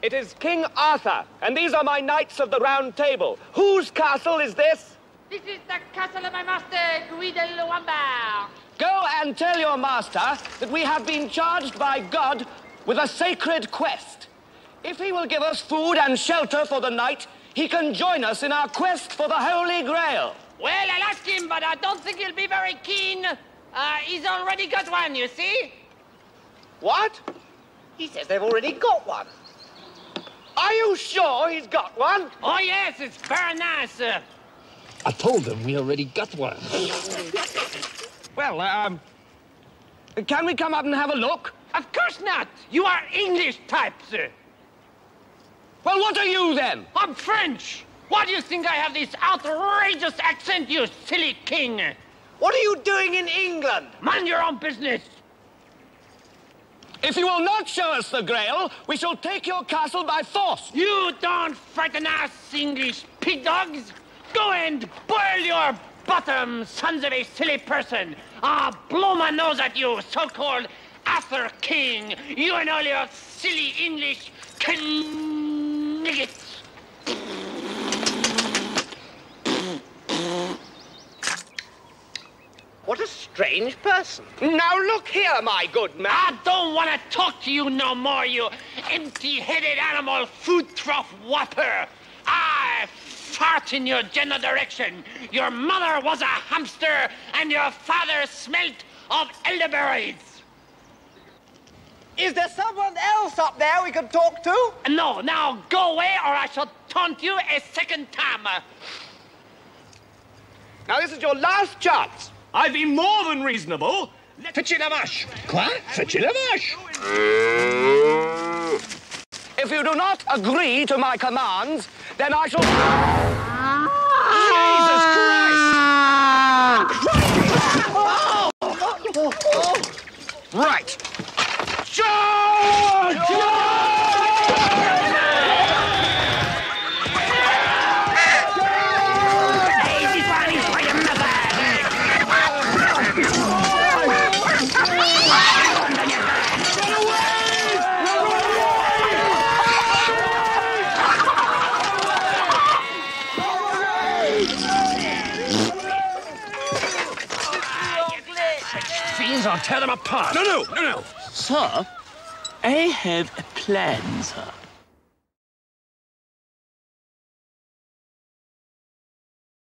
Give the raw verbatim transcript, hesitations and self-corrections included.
It is King Arthur, and these are my knights of the Round Table. Whose castle is this? This is the castle of my master, Guy de Lombard. Go and tell your master that we have been charged by God with a sacred quest. If he will give us food and shelter for the night, he can join us in our quest for the Holy Grail. Well, I'll ask him, but I don't think he'll be very keen. Uh, he's already got one, you see? What? He says they've already got one. Are you sure he's got one? Oh, yes, it's very nice. Uh... I told them we already got one. Well, um, can we come up and have a look? Of course not. You are English type, sir. Well, what are you, then? I'm French. Why do you think I have this outrageous accent, you silly king? What are you doing in England? Mind your own business. If you will not show us the Grail, we shall take your castle by force. You don't frighten us, English pig dogs. Go and boil your bottom, sons of a silly person. I'll blow my nose at you, so-called Arthur King. You and all your silly English kniggets. What a strange person. Now look here, my good man. I don't want to talk to you no more, you empty-headed animal food trough whopper. I fart in your general direction. Your mother was a hamster, and your father smelt of elderberries. Is there someone else up there we can talk to? No, now go away, or I shall taunt you a second time. Now, this is your last chance. I've been more than reasonable. Fetchez la vache. Quoi? Fetchez la vache. If you do not agree to my commands, then I shall... Jesus Christ! Oh. Right. Charge! I'll tear them apart. No, no, no, no. Sir, I have a plan, sir.